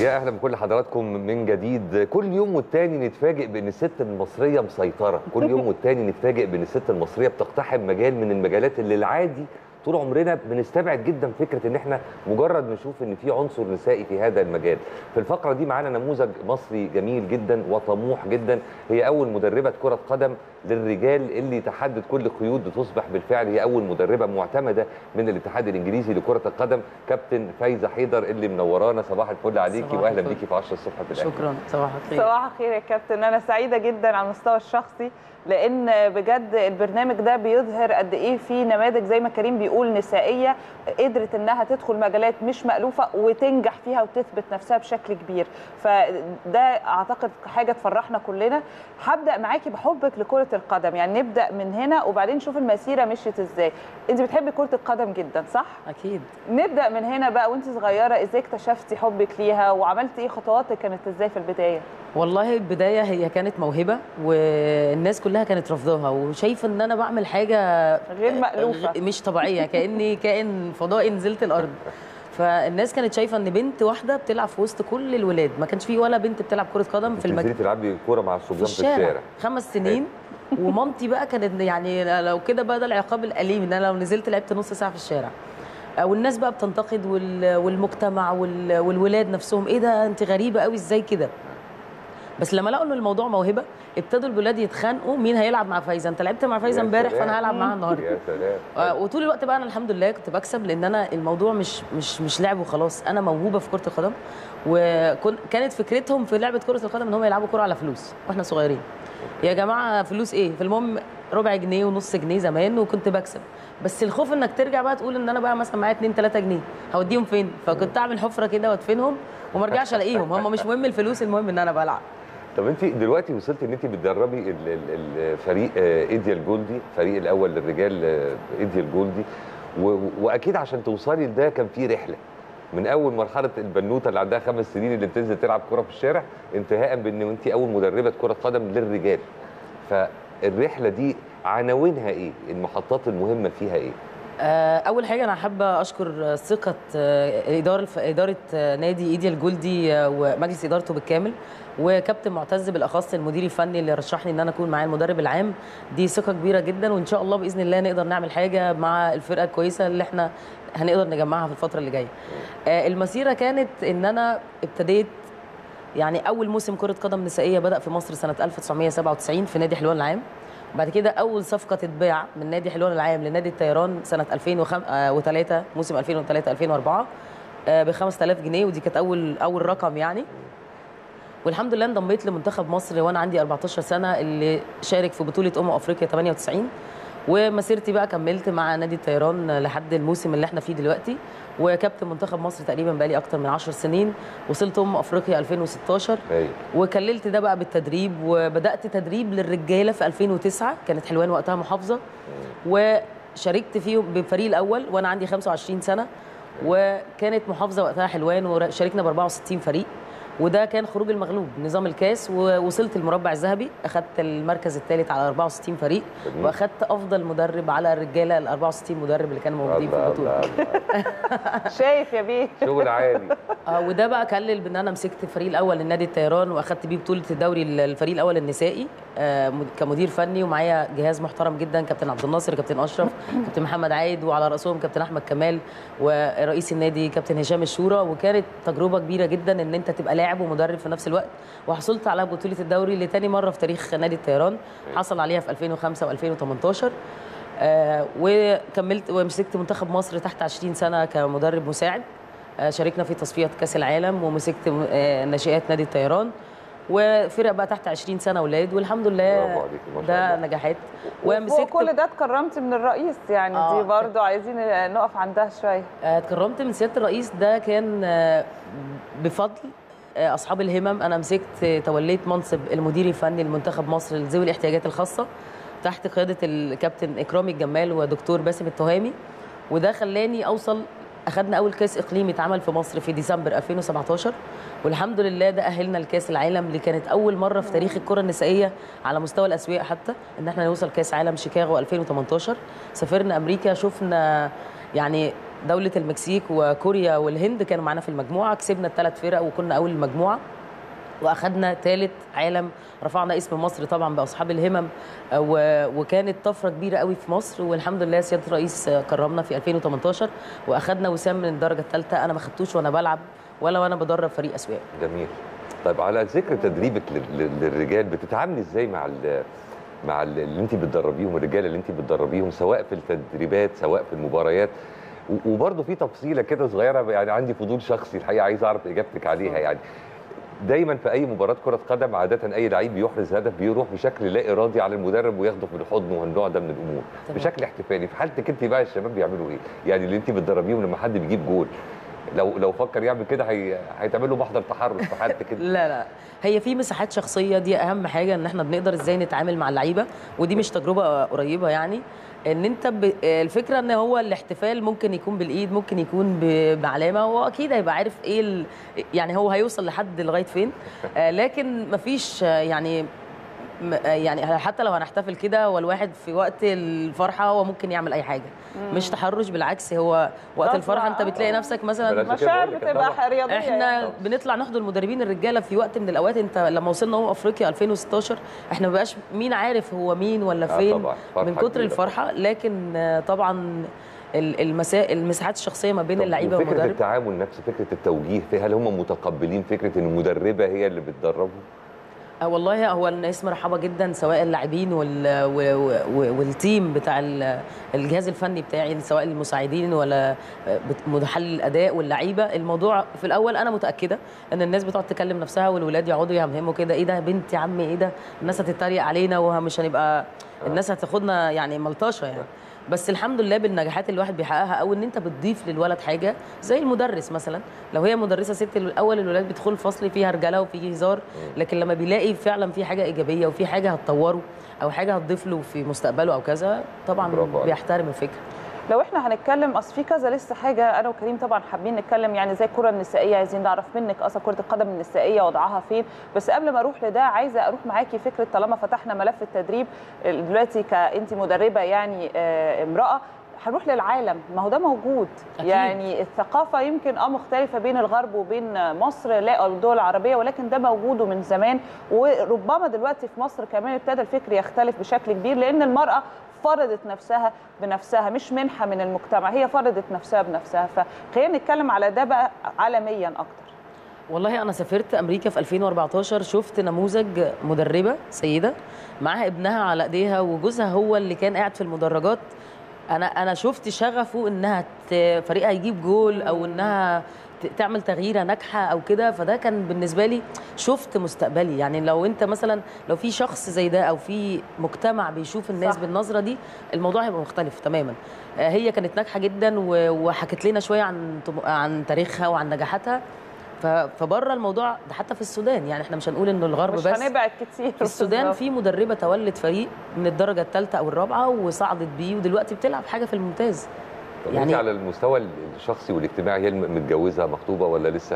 يا اهلا بكل حضراتكم من جديد. كل يوم والتاني نتفاجئ بان الست المصريه مسيطره، كل يوم والتاني نتفاجئ بان الست المصريه بتقتحم مجال من المجالات اللي العادي طول عمرنا بنستبعد جدا فكره ان احنا مجرد نشوف ان في عنصر نسائي في هذا المجال. في الفقره دي معانا نموذج مصري جميل جدا وطموح جدا، هي اول مدربه كره قدم للرجال اللي تحدد كل قيود لتصبح بالفعل هي اول مدربه معتمده من الاتحاد الانجليزي لكره القدم، كابتن فايزه حيدر اللي منورانا. صباح الفل عليكي واهلا بيكي في 10 الصبح في الاهلي. شكرا. صباح الخير. صباح الخير يا كابتن، انا سعيده جدا على المستوى الشخصي لان بجد البرنامج ده بيظهر قد ايه في نماذج زي ما كريم بيقول نسائيه قدرت انها تدخل مجالات مش مألوفه وتنجح فيها وتثبت نفسها بشكل كبير، فده اعتقد حاجه تفرحنا كلنا. هبدا معاكي بحبك لكره القدم، يعني نبدا من هنا وبعدين نشوف المسيره مشيت ازاي. انت بتحبي كره القدم جدا صح؟ اكيد. نبدا من هنا بقى، وانت صغيره ازاي اكتشفتي حبك ليها وعملتي ايه، خطواتك كانت ازاي في البدايه؟ والله البدايه هي كانت موهبه والناس كلها كانت رافضاها وشايفه ان انا بعمل حاجه غير مألوفه مش طبيعيه، كاني كائن فضائي نزلت الارض. فالناس كانت شايفه ان بنت واحده بتلعب في وسط كل الولاد، ما كانش في ولا بنت بتلعب كره قدم في المكان. تلعبي كوره مع الصبيان في الشارع 5 سنين. ومامتي بقى كانت يعني لو كده بقى ده العقاب الاليم ان انا لو نزلت لعبت نص ساعه في الشارع. والناس بقى بتنتقد والمجتمع والولاد نفسهم، ايه ده انت غريبه قوي ازاي كده. بس لما لقوا ان الموضوع موهبه ابتدوا الولاد يتخانقوا مين هيلعب مع فايزه، انت لعبت مع فايزه امبارح فانا هلعب معاها النهارده. يا سلام. وطول الوقت بقى انا الحمد لله كنت بكسب لان انا الموضوع مش لعب وخلاص، انا موهوبه في كره القدم. وكانت فكرتهم في لعبه كره القدم ان هم يلعبوا كره على فلوس واحنا صغيرين. يا جماعه فلوس ايه؟ في المهم ربع جنيه ونص جنيه زمان وكنت بكسب، بس الخوف انك ترجع بقى تقول ان انا بقى مثلا معايا 2 3 جنيه هوديهم فين؟ فكنت اعمل حفره كده وادفنهم وما ارجعش الاقيهم، هم مش مهم الفلوس، المهم ان انا بلعب. طب انت دلوقتي وصلت ان انت بتدربي الفريق ايديال جولدي، الفريق الاول للرجال ايديال جولدي، واكيد عشان توصلي لده كان في رحله من اول مرحله البنوته اللي عندها 5 سنين اللي بتنزل تلعب كره في الشارع انتهاء بان انت اول مدربه كره قدم للرجال. فالرحله دي عناوينها ايه؟ المحطات المهمه فيها ايه؟ اول حاجه انا حابه اشكر ثقه اداره نادي ايديال جولدي ومجلس ادارته بالكامل، وكابتن معتز بالاخص المدير الفني اللي رشحني ان انا اكون معاه المدرب العام. دي ثقه كبيره جدا، وان شاء الله باذن الله نقدر نعمل حاجه مع الفرقه الكويسه اللي احنا هنقدر نجمعها في الفتره اللي جايه. المسيره كانت ان انا ابتديت يعني اول موسم كره قدم نسائيه بدا في مصر سنه 1997 في نادي حلوان العام. بعد كده اول صفقه تتباع من نادي حلوان العام لنادي الطيران سنه 2003 موسم 2003 2004 ب 5000 جنيه، ودي كانت اول رقم يعني. والحمد لله انضميت لمنتخب مصر وانا عندي 14 سنه اللي شارك في بطوله افريقيا 98. ومسيرتي بقى كملت مع نادي الطيران لحد الموسم اللي احنا فيه دلوقتي، وكابتن منتخب مصر تقريبا بقى لي اكتر من 10 سنين. وصلت افريقيا 2016 وكللت ده بقى بالتدريب، وبدات تدريب للرجاله في 2009 كانت حلوان وقتها محافظه، وشاركت فيه بالفريق الاول وانا عندي 25 سنه، وكانت محافظه وقتها حلوان وشاركنا ب 64 فريق، وده كان خروج المغلوب نظام الكاس، ووصلت المربع الذهبي، اخذت المركز الثالث على 64 فريق، واخذت افضل مدرب على الرجاله ال 64 مدرب اللي كانوا موجودين في البطوله. شايف يا بيه شغل عالي. وده بقى كلل بان انا مسكت الفريق الاول لنادي الطيران واخدت بيه بطوله الدوري الفريق الاول النسائي كمدير فني، ومعايا جهاز محترم جدا، كابتن عبد الناصر، كابتن اشرف، كابتن محمد عايد، وعلى راسهم كابتن احمد كمال، ورئيس النادي كابتن هشام الشورى. وكانت تجربه كبيره جدا ان انت تبقى لاعب ومدرب في نفس الوقت. وحصلت على بطوله الدوري لتاني مره في تاريخ نادي الطيران، حصل عليها في 2005 و2018. وكملت ومسكت منتخب مصر تحت 20 سنه كمدرب مساعد، شاركنا في تصفيات كاس العالم، ومسكت ناشئات نادي الطيران وفرق بقى تحت 20 سنه اولاد، والحمد لله ده نجاحات. ومسكت كل ده اتكرمت من الرئيس يعني دي برضو عايزين نقف عندها شويه. اتكرمت من سياده الرئيس، ده كان بفضل اصحاب الهمم. انا مسكت توليت منصب المدير الفني لمنتخب مصر لذوي الاحتياجات الخاصه تحت قياده الكابتن اكرامي الجمال ودكتور باسم التهامي، وده خلاني اوصل. اخذنا اول كاس اقليمي اتعمل في مصر في ديسمبر 2017، والحمد لله ده اهلنا لكاس العالم اللي كانت اول مره في تاريخ الكره النسائيه على مستوى الاسوياء حتى ان احنا نوصل كاس عالم شيكاغو 2018. سافرنا امريكا، شفنا يعني دوله المكسيك وكوريا والهند كانوا معانا في المجموعه، كسبنا الثلاث فرق وكنا اول المجموعه، واخدنا ثالث عالم، رفعنا اسم مصر طبعا باصحاب الهمم، وكانت طفره كبيره قوي في مصر، والحمد لله سياده الرئيس كرمنا في 2018 واخدنا وسام من الدرجه الثالثه. انا ما خدتوش وانا بلعب ولا وانا بدرب فريق اسواق. جميل. طيب على ذكر تدريبك للرجال، بتتعاملي ازاي مع اللي انت بتدربيهم، الرجاله اللي انت بتدربيهم، سواء في التدريبات سواء في المباريات؟ وبرضه في تفصيله كده صغيره يعني عندي فضول شخصي الحقيقه عايز اعرف اجابتك عليها. يعني دايما في اي مباراه كره قدم عاده اي لعيب بيحرز هدف بيروح بشكل لا ارادي على المدرب وياخده في الحضن والنوع ده من الامور بشكل احتفالي. في حالتك انت بقى الشباب بيعملوا ايه؟ يعني اللي انت بتدربيهم لما حد بيجيب جول لو فكر يعمل كده هيتعمل له محضر تحرش في حالتك كده؟ لا هي في مساحات شخصيه، دي اهم حاجه، ان احنا بنقدر ازاي نتعامل مع اللعيبه، ودي مش تجربه قريبه يعني. ان انت الفكره ان هو الاحتفال ممكن يكون بالايد، ممكن يكون بعلامه، هو اكيد هيبقى عارف ايه يعني هو هيوصل لحد لغايه فين. لكن مفيش يعني حتى لو هنحتفل كده والواحد في وقت الفرحه هو ممكن يعمل اي حاجه، مش تحرش، بالعكس هو وقت الفرحه انت بتلاقي نفسك مثلا مشاعر بتبقى رياضيه. احنا بنطلع نحضر المدربين الرجاله في وقت من الاوقات، انت لما وصلنا افريقيا 2016 احنا ما بقاش مين عارف هو مين ولا فين من كتر الفرحه. لكن طبعا المساحات الشخصيه ما بين اللعيبه والمدرب، فكره التعامل نفسه، فكره التوجيه، هل هم متقبلين فكره ان المدربه هي اللي بتدربهم؟ والله هو الناس مرحبه جدا، سواء اللاعبين والتيم بتاع الجهاز الفني بتاعي، سواء المساعدين ولا محلل الاداء واللعيبه. الموضوع في الاول انا متاكده ان الناس بتقعد تكلم نفسها والولاد يقعدوا يهمهموا كده، ايه ده بنت يا عم، ايه ده، الناس هتتريق علينا ومش هنبقى الناس هتاخدنا يعني ملطشه يعني. بس الحمد لله بالنجاحات اللي الواحد بيحققها، او ان انت بتضيف للولد حاجه زي المدرس مثلا، لو هي مدرسه ست الاول الولاد بيدخلوا الفصل فيها رجاله وفيه هزار، لكن لما بيلاقي فعلا في حاجه ايجابيه وفي حاجه هتطوره او حاجه هتضيف له في مستقبله او كذا، طبعا بيحترم الفكره. لو احنا هنتكلم اصل في كذا لسه حاجه انا وكريم طبعا حابين نتكلم، يعني زي الكره النسائيه، عايزين نعرف منك اصلا كره القدم النسائيه وضعها فين. بس قبل ما اروح لده عايزه اروح معاكي فكره، طالما فتحنا ملف التدريب دلوقتي كانت مدربه يعني امراه، هنروح للعالم، ما هو ده موجود أكيد. يعني الثقافه يمكن مختلفه بين الغرب وبين مصر لا الدول العربيه، ولكن ده موجود من زمان، وربما دلوقتي في مصر كمان ابتدى الفكر يختلف بشكل كبير، لان المراه فرضت نفسها بنفسها، مش منحة من المجتمع، هي فرضت نفسها بنفسها. فخلينا نتكلم على ده بقى عالميا أكتر. والله أنا سافرت أمريكا في 2014، شفت نموذج مدربة سيدة معاها ابنها على إيديها وجوزها هو اللي كان قاعد في المدرجات. أنا شفت شغفه إنها فريقها يجيب جول أو إنها تعمل تغييره ناجحه او كده، فده كان بالنسبه لي شفت مستقبلي. يعني لو انت مثلا لو في شخص زي ده او في مجتمع بيشوف الناس صح. بالنظره دي، الموضوع هيبقى مختلف تماما. هي كانت ناجحه جدا وحكت لنا شويه عن تاريخها وعن نجاحاتها. فبره الموضوع ده حتى في السودان، يعني احنا مش هنقول انه الغرب مش بس، مش هنبعد كتير. في السودان في مدربه تولت فريق من الدرجه الثالثه او الرابعه وصعدت بيه ودلوقتي بتلعب حاجه في الممتاز. يعني على المستوى الشخصي والاجتماعي، هي متجوزه مخطوبه ولا لسه؟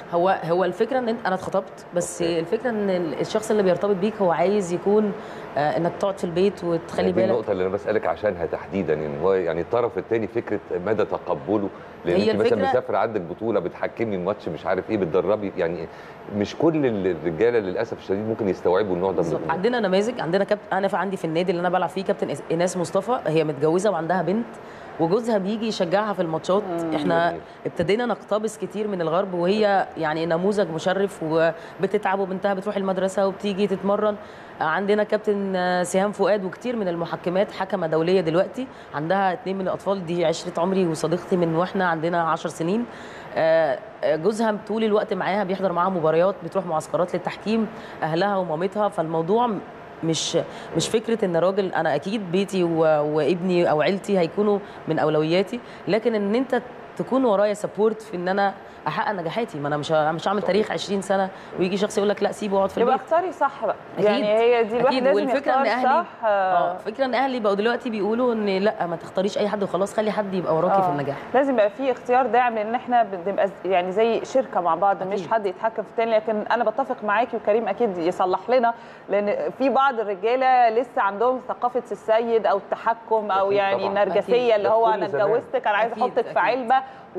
هو الفكره ان انا اتخطبت، بس الفكره ان الشخص اللي بيرتبط بيك هو عايز يكون انك تقعد في البيت وتخلي بالك. دي النقطه اللي انا بسالك عشانها تحديدا، ان هو يعني الطرف الثاني فكره مدى تقبله، لان انت مثلا مسافره عندك بطوله بتحكمي الماتش مش عارف ايه بتدربي، يعني مش كل الرجاله للاسف الشديد ممكن يستوعبوا النوع ده من الامور. عندنا نماذج، عندنا انا عندي في النادي اللي انا بلعب فيه كابتن ايناس مصطفى، هي متجوزه وعندها بنت وجوزها بيجي يشجعها في الماتشات. احنا ابتدينا نقتبس كتير من الغرب، وهي يعني نموذج مشرف وبتتعب وبنتها بتروح المدرسه وبتيجي تتمرن. عندنا كابتن سهام فؤاد وكتير من المحكمات حكمه دوليه دلوقتي، عندها 2 من الاطفال، دي عشره عمري وصديقتي من واحنا عندنا 10 سنين. جوزها طول الوقت معاها، بيحضر معاها مباريات، بتروح معسكرات للتحكيم، اهلها ومامتها. فالموضوع مش فكره ان راجل، انا اكيد بيتي وابني او عيلتي هيكونوا من اولوياتي، لكن ان انت تكون ورايا سبورت في ان انا احقق نجاحاتي. ما انا مش هعمل تاريخ 20 سنه ويجي شخص يقول لك لا سيبه واقعد في البيت. يبقى اختاري صح بقى. أكيد. يعني هي دي الواحد لازم والفكره يختار ان اهلي صح. فكره ان اهلي بقوا دلوقتي بيقولوا ان لا ما تختاريش اي حد وخلاص، خلي حد يبقى وراكي في النجاح. لازم يبقى في اختيار داعم، لان احنا بنبقى يعني زي شركه مع بعض. أكيد. مش حد يتحكم في الثاني. لكن انا بتفق معاكي وكريم اكيد يصلح لنا، لان في بعض الرجاله لسه عندهم ثقافه السيد او التحكم او يعني النرجسيه اللي هو انا اتجوزتك انا عايز احطك في علبه،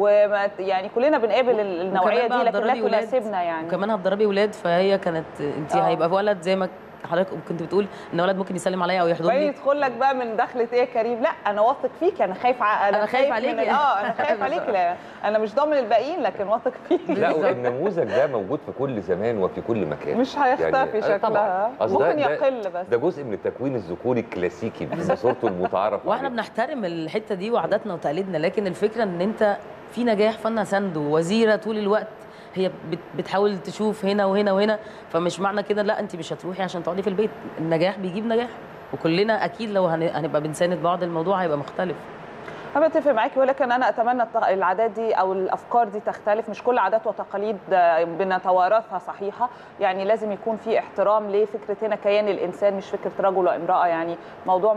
يعني كلنا بنقابل النوعيه دي، لكن لا تناسبنا يعني. وكمان هتدربي ولاد، فهي كانت انت هيبقى ولد زي ما حضرتك كنت بتقول ان ولد ممكن يسلم عليا او يحضني، يدخل لك بقى من دخله ايه يا كريم؟ لا انا واثق فيك، انا خايف انا خايف عليكي. انا خايف عليكي، لا انا مش ضامن الباقيين لكن واثق فيك. لا والنموذج ده موجود في كل زمان وفي كل مكان، مش هيختفي يعني شكلها، ممكن يقل بس. ده جزء من التكوين الذكوري الكلاسيكي بصورته المتعارف واحنا بنحترم الحته دي وعاداتنا وتقاليدنا، لكن الفكره ان انت في نجاح فانا سنده وزيره طول الوقت، هي بتحاول تشوف هنا وهنا وهنا، فمش معنى كده لا انت مش هتروحي عشان تقعدي في البيت. النجاح بيجيب نجاح، وكلنا اكيد لو هنبقى بنساند بعض الموضوع هيبقى مختلف. أنا بتفق معاكي، ولكن أنا أتمنى العادات دي أو الأفكار دي تختلف. مش كل عادات وتقاليد بنتوارثها صحيحة، يعني لازم يكون في احترام لفكرة هنا كيان الإنسان، مش فكرة رجل وامرأة. يعني موضوع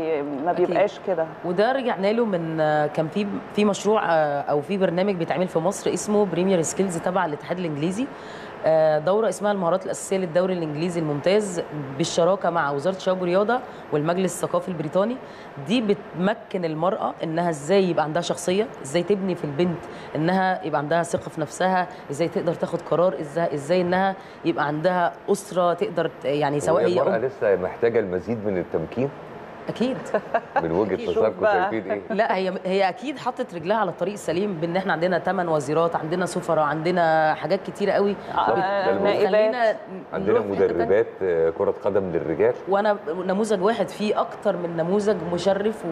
ما بيبقاش كده. وده رجعنا له من كان في مشروع أو في برنامج بيتعمل في مصر اسمه بريمير سكيلز تبع الاتحاد الإنجليزي، دورة اسمها المهارات الأساسية للدوري الإنجليزي الممتاز بالشراكة مع وزارة الشباب والرياضة والمجلس الثقافي البريطاني. دي بتمكن المرأة إنها إزاي يبقى عندها شخصية، إزاي تبني في البنت إنها يبقى عندها ثقة في نفسها، إزاي تقدر تاخد قرار، إزاي إنها يبقى عندها أسرة تقدر يعني سواء هي المرأة لسه محتاجة المزيد من التمكين. اكيد من وجهه نظركم شايفين ايه؟ لا هي اكيد حطت رجلها على الطريق السليم، بان احنا عندنا 8 وزيرات، عندنا سفراء، عندنا حاجات كتيره قوي نائبات، عندنا مدربات كره قدم للرجال، وانا نموذج واحد في اكتر من نموذج مشرف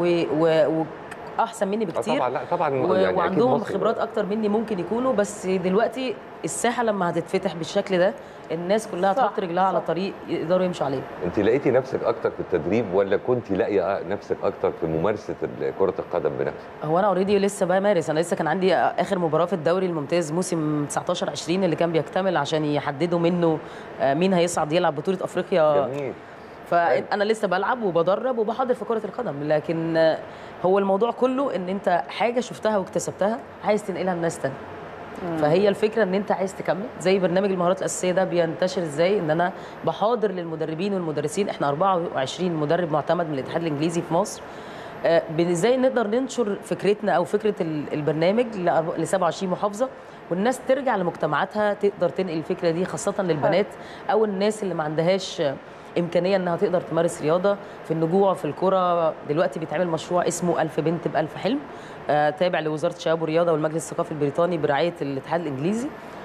احسن مني بكتير. طبعا لا طبعا يعني وعندهم خبرات اكتر مني ممكن يكونوا، بس دلوقتي الساحه لما هتتفتح بالشكل ده الناس كلها تحط رجلها على طريق يقدروا يمشوا عليه. انت لقيتي نفسك اكتر في التدريب ولا كنت لاقيه نفسك اكتر في ممارسه كره القدم بنفسك؟ هو انا اوريدي لسه بمارس، انا لسه كان عندي اخر مباراه في الدوري الممتاز موسم 19 20 اللي كان بيكتمل عشان يحددوا منه مين هيصعد يلعب بطوله افريقيا. جميل. فانا لسه بلعب وبدرب وبحضر في كره القدم، لكن هو الموضوع كله ان انت حاجه شفتها واكتسبتها عايز تنقلها لناس تانية. فهي الفكره ان انت عايز تكمل. زي برنامج المهارات الاساسيه ده بينتشر ازاي، ان انا بحاضر للمدربين والمدرسين، احنا 24 مدرب معتمد من الاتحاد الانجليزي في مصر، ازاي نقدر ننشر فكرتنا او فكره البرنامج ل 27 محافظه، والناس ترجع لمجتمعاتها تقدر تنقل الفكره دي، خاصه للبنات او الناس اللي ما عندهاش امكانيه انها تقدر تمارس رياضه. في النجوع في الكره دلوقتي بيتعمل مشروع اسمه 1000 بنت ب1000 حلم، تابع لوزاره الشباب والرياضه والمجلس الثقافي البريطاني برعايه الاتحاد الانجليزي،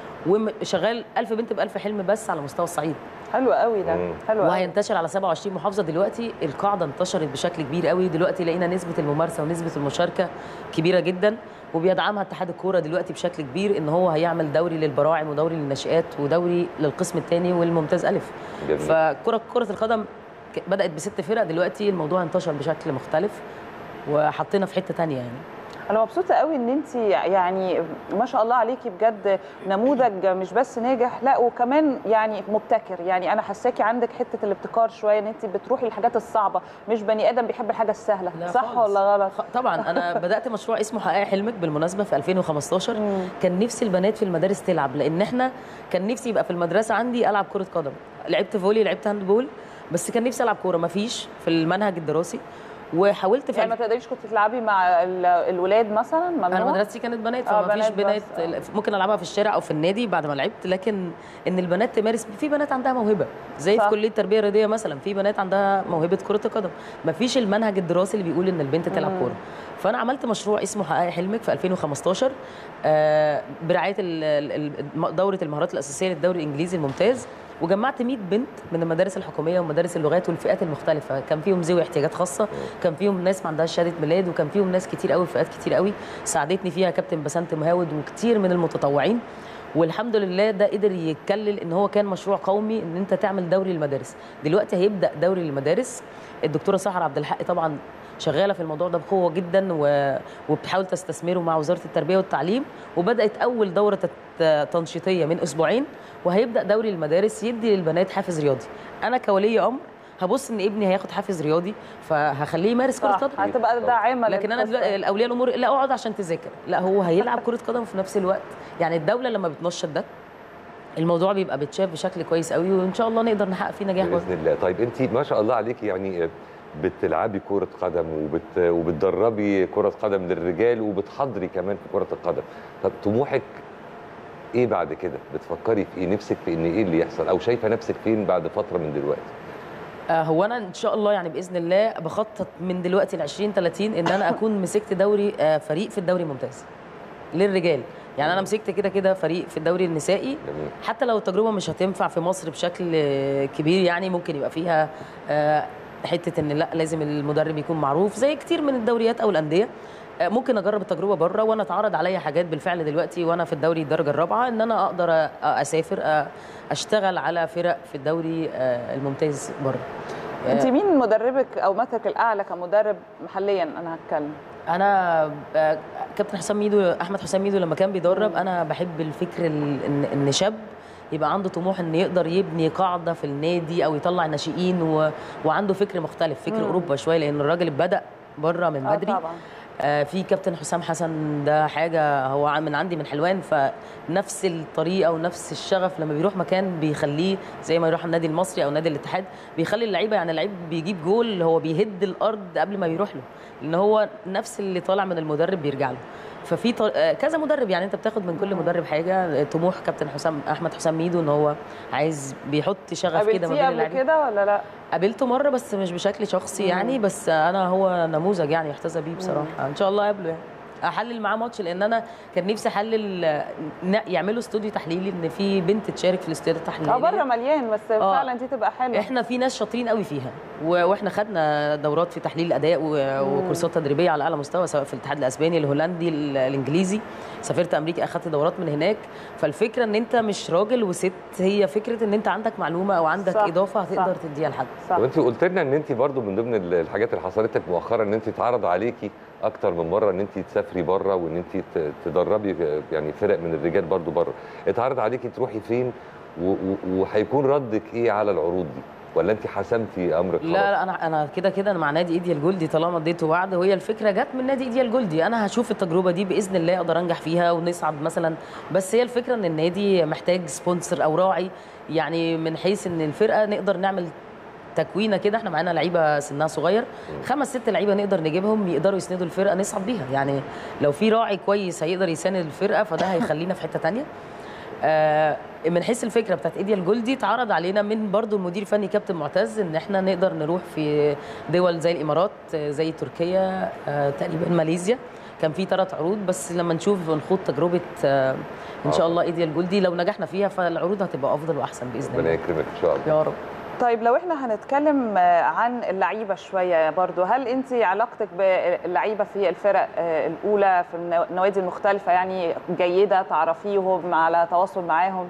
وشغال 1000 بنت ب1000 حلم بس على مستوى الصعيد. حلو قوي ده، حلو قوي. وهينتشر على 27 محافظه. دلوقتي القاعده انتشرت بشكل كبير قوي، دلوقتي لقينا نسبه الممارسه ونسبه المشاركه كبيره جدا، وبيدعمها اتحاد الكوره دلوقتي بشكل كبير، ان هو هيعمل دوري للبراعم ودوري للناشئات ودوري للقسم الثاني والممتاز الف. فكره القدم بدات ب6 فرق، دلوقتي الموضوع انتشر بشكل مختلف وحطينا في حته ثانيه. يعني أنا مبسوطة قوي إن أنت يعني ما شاء الله عليكي بجد نموذج مش بس ناجح، لا وكمان يعني مبتكر. يعني أنا حساكي عندك حتة الابتكار شوية، إن أنت بتروحي الحاجات الصعبة، مش بني آدم بيحب الحاجة السهلة. صح ولا غلط؟ طبعا أنا بدأت مشروع اسمه حققي حلمك بالمناسبة في 2015. كان نفسي البنات في المدارس تلعب، لأن إحنا كان نفسي يبقى في المدرسة عندي ألعب كرة قدم، لعبت فولي، لعبت هاند بول، بس كان نفسي ألعب كورة، مفيش في المنهج الدراسي. وحاولت يعني ما تقدريش كنت تلعبي مع الولاد مثلا؟ ممنوع؟ انا مدرستي كانت بنات، فما فيش بنات ممكن العبها في الشارع او في النادي بعد ما لعبت، لكن ان البنات تمارس، في بنات عندها موهبه زي في كليه التربيه الرياضيه مثلا، في بنات عندها موهبه كره القدم، ما فيش المنهج الدراسي اللي بيقول ان البنت تلعب كوره. فانا عملت مشروع اسمه حققي حلمك في 2015 برعايه دوره المهارات الاساسيه للدوري الانجليزي الممتاز، وجمعت 100 بنت من المدارس الحكوميه ومدارس اللغات والفئات المختلفه، كان فيهم ذوي احتياجات خاصه، كان فيهم ناس ما عندهاش شهاده ميلاد، وكان فيهم ناس كتير قوي، فئات كتير قوي ساعدتني فيها كابتن بسنت مهاود وكتير من المتطوعين. والحمد لله ده قدر يتكلل ان هو كان مشروع قومي، ان انت تعمل دوري للمدارس. دلوقتي هيبدا دوري للمدارس، الدكتوره سحر عبد الحق طبعا شغاله في الموضوع ده بقوه جدا وبتحاول تستثمره مع وزاره التربيه والتعليم، وبدات اول دوره تنشيطيه من اسبوعين، وهيبدا دوري المدارس يدي للبنات حافز رياضي. انا كولي امر هبص ان ابني هياخد حافز رياضي فهخليه يمارس كره قدم، هتبقى داعمه. لكن انا دلوقتي الاولياء الامور لا اقعد عشان تذاكر، لا هو هيلعب كره قدم في نفس الوقت. يعني الدوله لما بتنشط ده الموضوع بيبقى بيتشاف بشكل كويس قوي، وان شاء الله نقدر نحقق فيه نجاح باذن الله. طيب انت ما شاء الله عليكي يعني بتلعبي كره قدم وبتدربي كره قدم للرجال وبتحضري كمان في كره القدم. طب طموحك ايه بعد كده؟ بتفكري في ايه؟ نفسك في ان ايه اللي يحصل، او شايفه نفسك فين بعد فتره من دلوقتي؟ هو انا ان شاء الله يعني باذن الله بخطط من دلوقتي ل 2030 ان انا اكون مسكت دوري فريق في الدوري الممتاز للرجال. يعني انا مسكت كده فريق في الدوري النسائي. جميل. حتى لو التجربه مش هتنفع في مصر بشكل كبير، يعني ممكن يبقى فيها حته ان لا لازم المدرب يكون معروف زي كتير من الدوريات او الانديه. ممكن اجرب التجربه بره، وانا اتعرض عليا حاجات بالفعل دلوقتي وانا في الدوري الدرجه الرابعه ان انا اقدر اسافر اشتغل على فرق في الدوري الممتاز بره. انت مين مدربك او مثلك الاعلى كمدرب محليا؟ انا هتكلم انا كابتن حسام ميدو، احمد حسام ميدو لما كان بيدرب. انا بحب الفكر ان شاب يبقى عنده طموح ان يقدر يبني قاعده في النادي او يطلع ناشئين وعنده فكر مختلف، فكر اوروبا شويه، لان الراجل بدا بره من بدري. طبعا. في كابتن حسام حسن ده حاجه هو من عندي من حلوان، فنفس الطريقه ونفس الشغف لما بيروح مكان بيخليه زي ما يروح النادي المصري او نادي الاتحاد، بيخلي اللعيبه يعني اللعيب بيجيب جول هو بيهد الارض قبل ما بيروح له، لان هو نفس اللي طالع من المدرب بيرجع له. ففي كذا مدرب، يعني انت بتاخد من كل مدرب حاجه. طموح كابتن احمد حسام ميدو ان هو عايز بيحط شغف كده ما بين اللعيبه. قبل كده ولا لا؟ قابلته مره بس مش بشكل شخصي يعني، بس انا هو نموذج يعني يحتذى بيه بصراحه. ان شاء الله اقابله يعني احلل معاه ماتش، لان انا كان نفسي احلل يعملوا استوديو تحليلي ان في بنت تشارك في الاستوديو التحليلي. بره مليان، بس فعلا دي تبقى حلوه. احنا في ناس شاطرين قوي فيها، واحنا خدنا دورات في تحليل الاداء وكورسات تدريبيه على اعلى مستوى، سواء في الاتحاد الاسباني، الهولندي، الانجليزي. سافرت امريكا اخدت دورات من هناك. فالفكره ان انت مش راجل وست، هي فكره ان انت عندك معلومه او عندك صح. اضافه هتقدر تديها لحد. وانت قلت لنا ان انت برضو من ضمن الحاجات اللي حصلت لك مؤخرا ان انت اتعرض عليكي اكتر من مره ان انت تسافري بره وان انت تدربي يعني فرق من الرجال برضو بره. اتعرض عليكي تروحي فين وهيكون ردك ايه على العروض دي؟ ولا انت حسمتي امرك خلاص؟ لا انا كده انا مع نادي ايديا الجولدي طالما اديته وعد، وهي الفكره جت من نادي ايديا الجولدي. انا هشوف التجربه دي باذن الله اقدر انجح فيها ونصعد مثلا، بس هي الفكره ان النادي محتاج سبونسر او راعي، يعني من حيث ان الفرقه نقدر نعمل تكوينه كده. احنا معانا لعيبه سنها صغير 5-6 لعيبه نقدر نجيبهم يقدروا يسندوا الفرقه نصعد بيها. يعني لو في راعي كويس هيقدر يساند الفرقه فده هيخلينا في حته ثانيه. من حيث الفكره بتاعت ايديا الجولدي اتعرض علينا من برضو المدير الفني كابتن معتز ان احنا نقدر نروح في دول زي الامارات، زي تركيا، تقريبا ماليزيا. كان في 3 عروض، بس لما نشوف ونخوض تجربه ان شاء الله ايديا الجولدي لو نجحنا فيها فالعروض هتبقى افضل واحسن باذن الله. ربنا يكرمك ان شاء الله يا رب. طيب لو احنا هنتكلم عن اللعيبه شويه برضو، هل انت علاقتك باللعيبه في الفرق الاولى في النوادي المختلفه يعني جيده، تعرفيهم على تواصل معاهم؟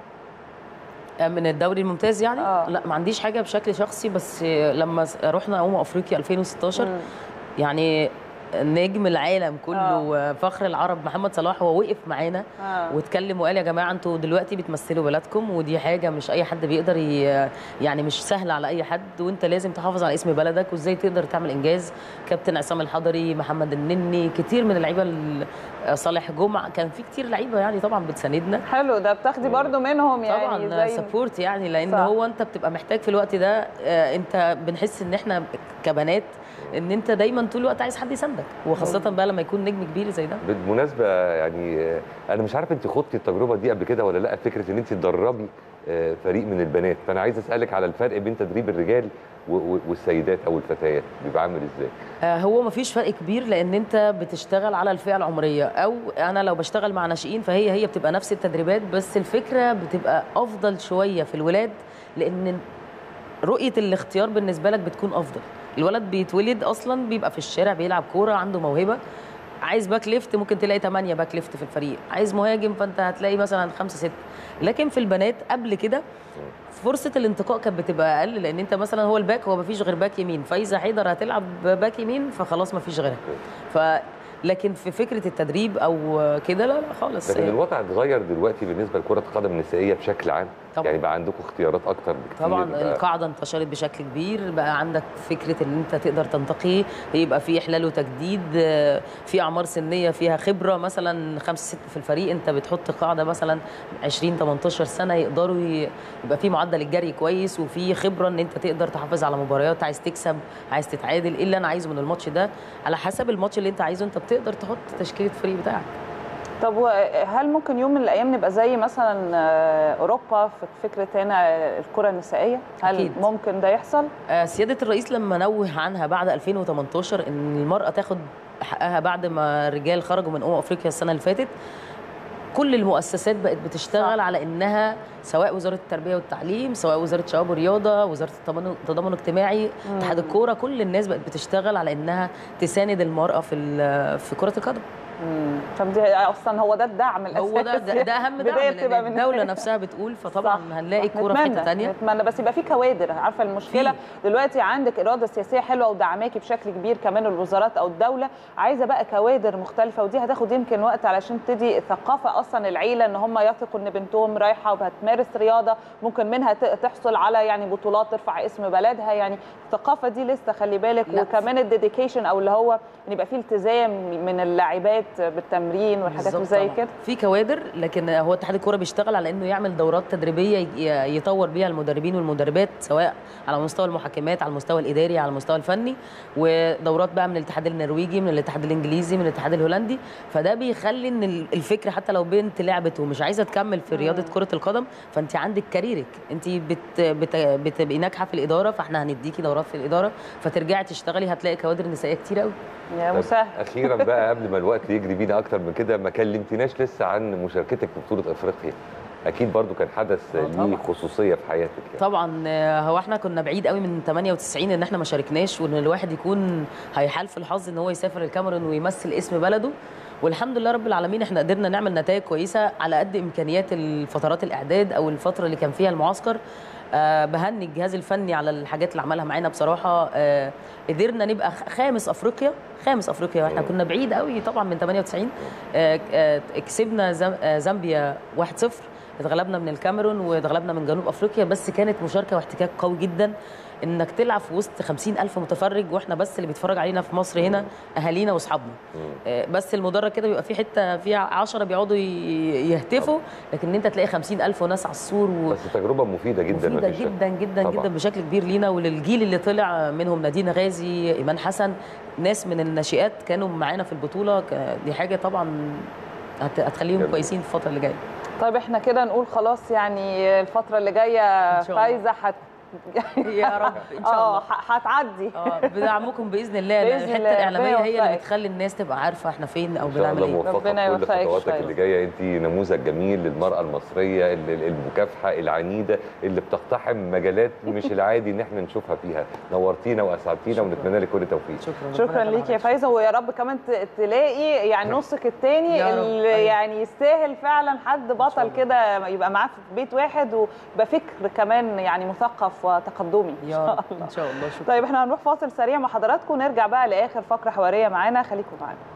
من الدوري الممتاز يعني؟ لا ما عنديش حاجه بشكل شخصي، بس لما رحنا افريقيا 2016 يعني نجم العالم كله فخر العرب محمد صلاح هو وقف معانا واتكلم وقال يا جماعه انتوا دلوقتي بتمثلوا بلدكم، ودي حاجه مش اي حد بيقدر يعني مش سهله على اي حد، وانت لازم تحافظ على اسم بلدك وازاي تقدر تعمل انجاز. كابتن عصام الحضري، محمد النني، كتير من اللعيبه، صالح جمعه، كان في كتير لعيبه يعني طبعا بتساندنا. حلو، ده بتاخدي برضو منهم يعني طبعا سبورت يعني، لان صح. هو انت بتبقى محتاج في الوقت ده، انت بنحس ان احنا كبنات ان انت دايما طول الوقت عايز حد يساندك، وخاصه بقى لما يكون نجم كبير زي ده. بالمناسبه يعني انا مش عارف انت خضتي التجربه دي قبل كده ولا لا، فكره ان انت تدربي فريق من البنات، فانا عايز اسالك على الفرق بين تدريب الرجال والسيدات او الفتيات بيبقى عامل ازاي؟ هو مفيش فرق كبير، لان انت بتشتغل على الفئه العمريه، او انا لو بشتغل مع ناشئين فهي بتبقى نفس التدريبات، بس الفكره بتبقى افضل شويه في الولاد، لان رؤيه الاختيار بالنسبه لك بتكون افضل. الولد بيتولد اصلا بيبقى في الشارع بيلعب كوره، عنده موهبه، عايز باك ليفت ممكن تلاقي 8 باك ليفت في الفريق، عايز مهاجم فانت هتلاقي مثلا 5 6. لكن في البنات قبل كده فرصه الانتقاء كانت بتبقى اقل، لان انت مثلا هو الباك هو ما فيش غير باك يمين، فاذا حيدر هتلعب باك يمين فخلاص ما فيش غيرها. لكن في فكره التدريب او كده لا خالص. لكن الوضع اتغير دلوقتي بالنسبه لكره القدم النسائيه بشكل عام طبعا. يعني بقى عندكم اختيارات اكتر بكتير طبعا. القاعده انتشرت بشكل كبير، بقى عندك فكره ان انت تقدر تنتقي، يبقى في احلال وتجديد، في اعمار سنيه فيها خبره، مثلا 5 6 في الفريق، انت بتحط قاعده مثلا 20 18 سنه يقدروا يبقى في معدل الجري كويس وفي خبره ان انت تقدر تحافظ على مباريات، عايز تكسب عايز تتعادل، ايه اللي انا عايزه من الماتش ده، على حسب الماتش اللي انت عايزه انت بتقدر تحط تشكيله الفريق بتاعك. طب هل ممكن يوم من الايام نبقى زي مثلا اوروبا في فكره هنا الكره النسائيه؟ هل أكيد. ممكن ده يحصل؟ سياده الرئيس لما نوه عنها بعد 2018 ان المراه تاخد حقها بعد ما الرجال خرجوا من افريقيا السنه اللي فاتت، كل المؤسسات بقت بتشتغل على انها سواء وزاره التربيه والتعليم، سواء وزاره الشباب والرياضه، وزاره التضامن الاجتماعي، اتحاد الكوره، كل الناس بقت بتشتغل على انها تساند المراه في كره القدم. طب دي اصلا هو ده الدعم الاساسي، هو ده اهم دعم، الدوله نفسها بتقول، فطبعا هنلاقي الكوره في حته ثانيه. نتمنى بس يبقى في كوادر. عارفه المشكله دلوقتي عندك اراده سياسيه حلوه ودعماكي بشكل كبير كمان الوزارات او الدوله، عايزه بقى كوادر مختلفه، ودي هتاخد يمكن وقت علشان تدي ثقافه اصلا العيله ان هم يثقوا ان بنتهم رايحه وهتمارس رياضه ممكن منها تحصل على يعني بطولات ترفع اسم بلدها. يعني الثقافه دي لسه خلي بالك، وكمان الديديكيشن او اللي هو ان يبقى في التزام من اللاعبات بالتمرين والحاجات زي كده. في كوادر، لكن هو اتحاد الكوره بيشتغل على انه يعمل دورات تدريبيه يطور بيها المدربين والمدربات، سواء على مستوى المحاكمات، على المستوى الاداري، على المستوى الفني، ودورات بقى من الاتحاد النرويجي، من الاتحاد الانجليزي، من الاتحاد الهولندي. فده بيخلي ان الفكره حتى لو بنت لعبت ومش عايزه تكمل في رياضه كره القدم، فانت عندك كاريرك، انت بتبقي ناجحه في الاداره، فاحنا هنديكي دورات في الاداره، فترجعي تشتغلي هتلاقي كوادر نسائيه كتير قوي. يا مسهل. اخيرا بقى قبل ما الوقت يجري بينا اكتر من كده، ما كلمتناش لسه عن مشاركتك في بطوله افريقيا. اكيد برضو كان حدث ليه خصوصيه في حياتك يعني. طبعا. هو احنا كنا بعيد قوي من 98 ان احنا ما شاركناش، وان الواحد يكون هيحالف الحظ ان هو يسافر الكاميرون ويمثل اسم بلده، والحمد لله رب العالمين احنا قدرنا نعمل نتائج كويسه على قد امكانيات الفترات الاعداد او الفتره اللي كان فيها المعسكر. بهني الجهاز الفني على الحاجات اللي عملها معانا بصراحه. قدرنا نبقى خامس افريقيا واحنا كنا بعيد قوي طبعا من 98. كسبنا زامبيا 1-0، اتغلبنا من الكاميرون واتغلبنا من جنوب افريقيا، بس كانت مشاركه واحتكاك قوي جدا انك تلعب في وسط 50,000 متفرج، واحنا بس اللي بيتفرج علينا في مصر هنا اهالينا واصحابنا. بس المدرج كده بيبقى في حته فيها 10 بيقعدوا يهتفوا، لكن انت تلاقي 50,000 وناس على السور بس تجربه مفيده جدا، مفيده جدا جدا طبعا. جدا بشكل كبير لينا وللجيل اللي طلع منهم، نادين غازي، ايمان حسن، ناس من الناشئات كانوا معانا في البطوله. دي حاجه طبعا هتخليهم كويسين في الفتره اللي جايه. طيب احنا كده نقول خلاص يعني الفتره اللي جايه فايزه يا رب ان شاء الله هتعدي. بدعمكم باذن الله. الحته الاعلاميه هي اللي بتخلي الناس تبقى عارفه احنا فين او بنعمل ايه. ربنا يوفقك. كل خطواتك اللي جايه، انت نموذج جميل للمراه المصريه المكافحه العنيده اللي بتقتحم مجالات مش العادي ان احنا نشوفها فيها. نورتينا واسعدتينا ونتمنى لك كل التوفيق. شكرا ليك يا فايزه، ويا رب كمان تلاقي يعني نصك الثاني اللي يعني يستاهل فعلا حد بطل كده يبقى معاه في بيت واحد ويبقى فكر كمان يعني مثقف وتقدمي ان شاء الله. ان شاء الله. طيب احنا هنروح فاصل سريع مع حضراتكم، نرجع بقى لاخر فقره حواريه معانا، خليكم معانا.